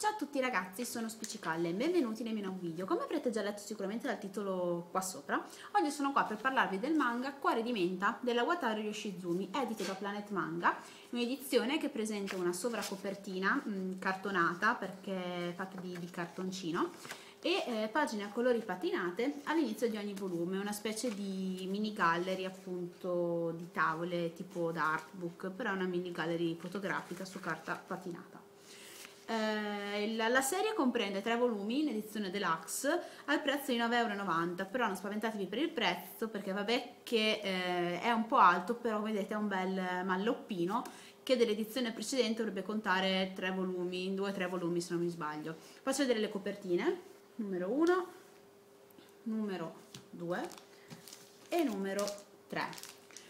Ciao a tutti ragazzi, sono Spiccicalle e benvenuti nei miei nuovi video. Come avrete già letto sicuramente dal titolo qua sopra, oggi sono qua per parlarvi del manga Cuore di Menta della Wataru Yoshizumi, edito da Planet Manga, un'edizione che presenta una sovracopertina cartonata perché è fatta di cartoncino e pagine a colori patinate all'inizio di ogni volume, una specie di mini gallery appunto di tavole tipo da artbook, però è una mini gallery fotografica su carta patinata. La serie comprende 3 volumi in edizione deluxe al prezzo di 9,90 €, però non spaventatevi per il prezzo perché vabbè che è un po' alto, però vedete è un bel malloppino che dell'edizione precedente dovrebbe contare 3 volumi, 2-3 volumi se non mi sbaglio. Faccio vedere le copertine, numero 1, numero 2 e numero 3.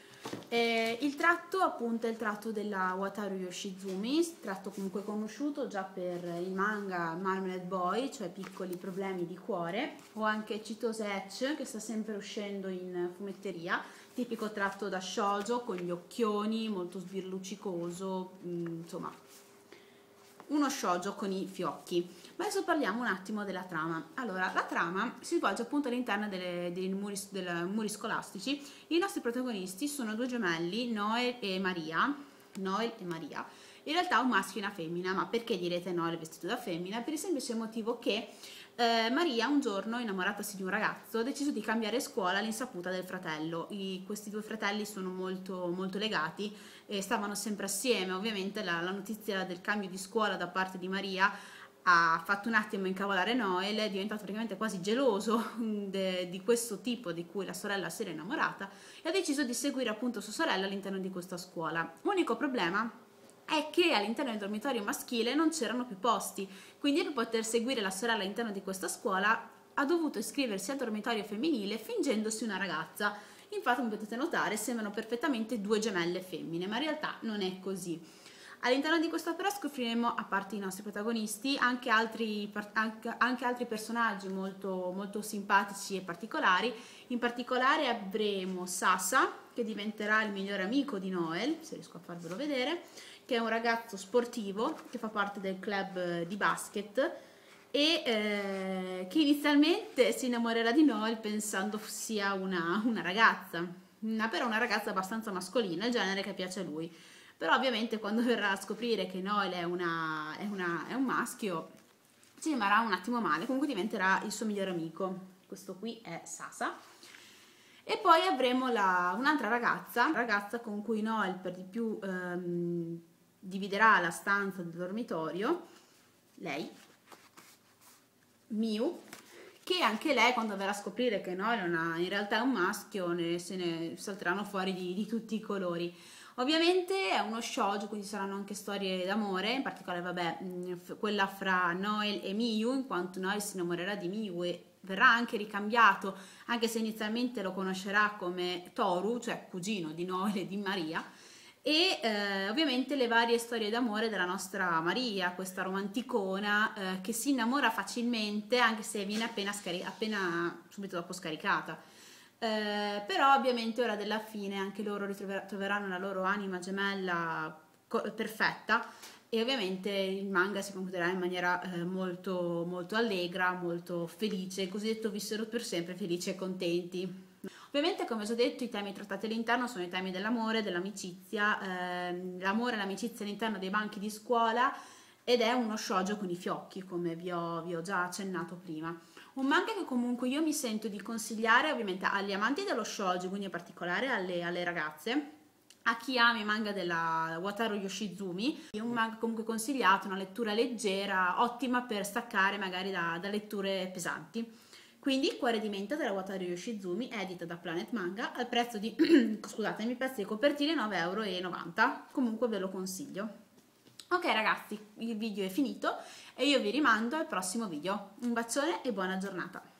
Il tratto appunto è il tratto della Wataru Yoshizumi, tratto comunque conosciuto già per il manga Marmalade Boy, cioè Piccoli problemi di cuore, o anche Chitose Etch che sta sempre uscendo in fumetteria, tipico tratto da shoujo con gli occhioni, molto sbirluccicoso, insomma uno shoujo con i fiocchi. Ma adesso parliamo un attimo della trama. Allora, la trama si svolge appunto all'interno dei muri scolastici. I nostri protagonisti sono 2 gemelli, Noel e Maria. In realtà un maschio e una femmina, ma perché direte Noel è vestito da femmina? Per il semplice motivo che Maria un giorno, innamoratasi di un ragazzo, ha deciso di cambiare scuola all'insaputa del fratello. Questi 2 fratelli sono molto, molto legati e stavano sempre assieme. Ovviamente la notizia del cambio di scuola da parte di Maria ha fatto un attimo incavolare Noel, è diventato praticamente quasi geloso di questo tipo di cui la sorella si era innamorata e ha deciso di seguire appunto sua sorella all'interno di questa scuola. Unico problema è che all'interno del dormitorio maschile non c'erano più posti, quindi per poter seguire la sorella all'interno di questa scuola ha dovuto iscriversi al dormitorio femminile fingendosi una ragazza. Infatti, come potete notare, sembrano perfettamente 2 gemelle femmine, ma in realtà non è così. All'interno di questa opera scopriremo, a parte i nostri protagonisti, anche altri personaggi molto, molto simpatici e particolari. In particolare avremo Sasa, che diventerà il migliore amico di Noel, se riesco a farvelo vedere, che è un ragazzo sportivo che fa parte del club di basket e che inizialmente si innamorerà di Noel pensando sia una ragazza, però una ragazza abbastanza mascolina, il genere che piace a lui. Però ovviamente quando verrà a scoprire che Noel è un maschio ci rimarrà un attimo male, comunque diventerà il suo migliore amico. Questo qui è Sasa. E poi avremo un'altra ragazza con cui Noel per di più dividerà la stanza del dormitorio, lei, Miu, che anche lei quando verrà a scoprire che Noel in realtà è un maschio se ne salteranno fuori di tutti i colori. Ovviamente è uno shoujo, quindi saranno anche storie d'amore, in particolare vabbè quella fra Noel e Miu, in quanto Noel si innamorerà di Miu e verrà anche ricambiato, anche se inizialmente lo conoscerà come Toru, cioè cugino di Noel e di Maria, e ovviamente le varie storie d'amore della nostra Maria, questa romanticona che si innamora facilmente anche se viene appena subito dopo scaricata. Però ovviamente ora della fine anche loro troveranno la loro anima gemella perfetta e ovviamente il manga si concluderà in maniera molto, molto allegra, molto felice, il cosiddetto vissero per sempre felici e contenti. Ovviamente, come ho già detto, i temi trattati all'interno sono i temi dell'amore, dell'amicizia, l'amore e l'amicizia all'interno dei banchi di scuola ed è uno shoujo con i fiocchi, come vi ho già accennato prima. Un manga che comunque io mi sento di consigliare ovviamente agli amanti dello shoujo, quindi in particolare alle ragazze, a chi ama i manga della Wataru Yoshizumi. È un manga comunque consigliato, una lettura leggera, ottima per staccare magari da letture pesanti. Quindi Cuore di Menta della Wataru Yoshizumi, edita da Planet Manga, al prezzo di, scusatemi, prezzo di copertine 9,90 €, comunque ve lo consiglio. Ok ragazzi, il video è finito e io vi rimando al prossimo video. Un bacione e buona giornata.